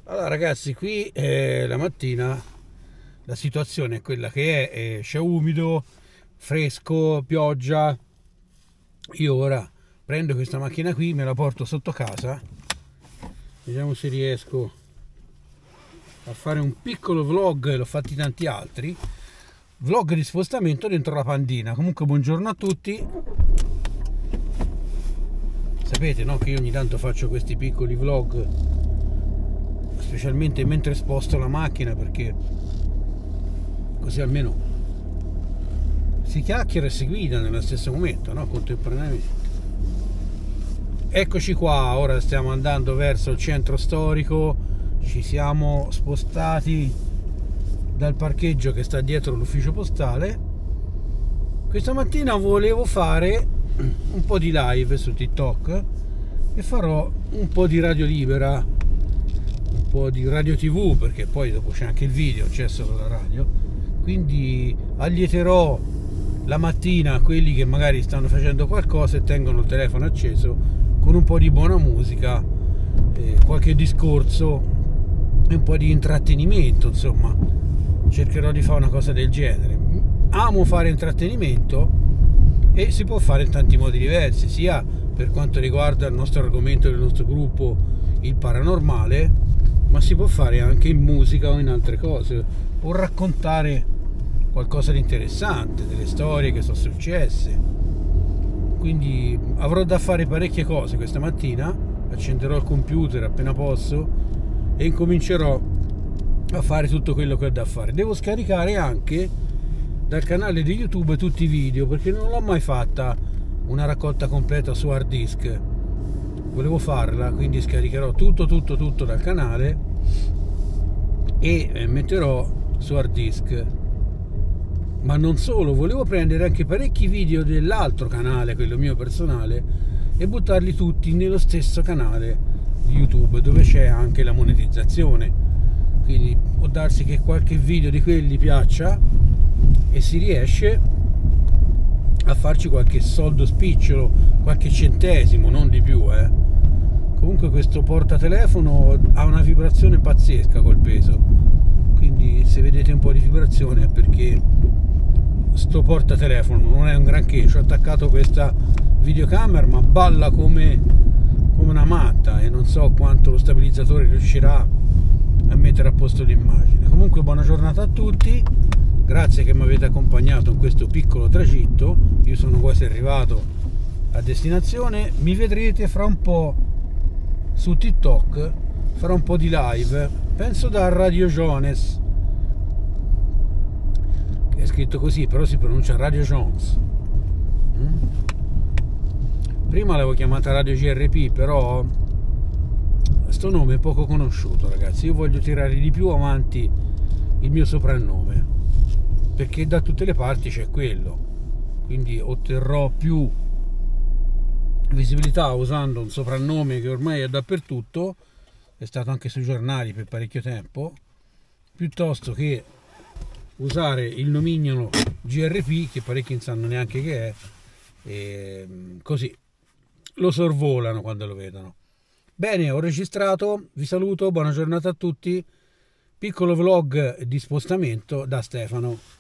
Allora ragazzi, qui la mattina la situazione è quella che è, c'è umido, fresco, pioggia. Io ora prendo questa macchina qui, me la porto sotto casa, vediamo se riesco a fare un piccolo vlog, l'ho fatti tanti altri, vlog di spostamento dentro la Pandina. Comunque buongiorno a tutti. Sapete, no, che io ogni tanto faccio questi piccoli vlog, specialmente mentre sposto la macchina, perché così almeno si chiacchiera e si guida nello stesso momento, no? Contemporaneamente. Eccoci qua, ora stiamo andando verso il centro storico, ci siamo spostati dal parcheggio che sta dietro l'ufficio postale. Questa mattina volevo fare un po' di live su TikTok e farò un po' di radio libera, un po' di radio TV, perché poi dopo c'è anche il video, c'è solo la radio. Quindi allieterò la mattina quelli che magari stanno facendo qualcosa e tengono il telefono acceso con un po' di buona musica, qualche discorso e un po' di intrattenimento. Insomma, cercherò di fare una cosa del genere. Amo fare intrattenimento e si può fare in tanti modi diversi, sia per quanto riguarda il nostro argomento del nostro gruppo, il paranormale, ma si può fare anche in musica o in altre cose, o raccontare qualcosa di interessante, delle storie che sono successe. Quindi avrò da fare parecchie cose questa mattina, accenderò il computer appena posso e incomincerò a fare tutto quello che ho da fare. Devo scaricare anche dal canale di YouTube tutti i video, perché non l'ho mai fatta una raccolta completa su hard disk. Volevo farla, quindi scaricherò tutto dal canale e metterò su hard disk. Ma non solo, volevo prendere anche parecchi video dell'altro canale, quello mio personale, e buttarli tutti nello stesso canale di YouTube, dove c'è anche la monetizzazione. Quindi può darsi che qualche video di quelli piaccia e si riesce a farci qualche soldo spicciolo, qualche centesimo, non di più, Comunque questo portatelefono ha una vibrazione pazzesca col peso, quindi se vedete un po' di vibrazione è perché sto portatelefono non è un granché. Ci ho attaccato questa videocamera, ma balla come una matta e non so quanto lo stabilizzatore riuscirà a mettere a posto l'immagine. Comunque buona giornata a tutti, grazie che mi avete accompagnato in questo piccolo tragitto. Io sono quasi arrivato a destinazione, mi vedrete fra un po' su TikTok, farò un po' di live, penso da Radio Jones, che è scritto così però si pronuncia Radio Jones. Prima l'avevo chiamata Radio GRP, però sto nome è poco conosciuto, ragazzi. Io voglio tirare di più avanti il mio soprannome, perché da tutte le parti c'è quello, quindi otterrò più visibilità usando un soprannome che ormai è dappertutto, è stato anche sui giornali per parecchio tempo, piuttosto che usare il nomignolo GRP, che parecchi non sanno neanche che è, e così lo sorvolano quando lo vedono. Bene, ho registrato, vi saluto, buona giornata a tutti, piccolo vlog di spostamento da Stefano.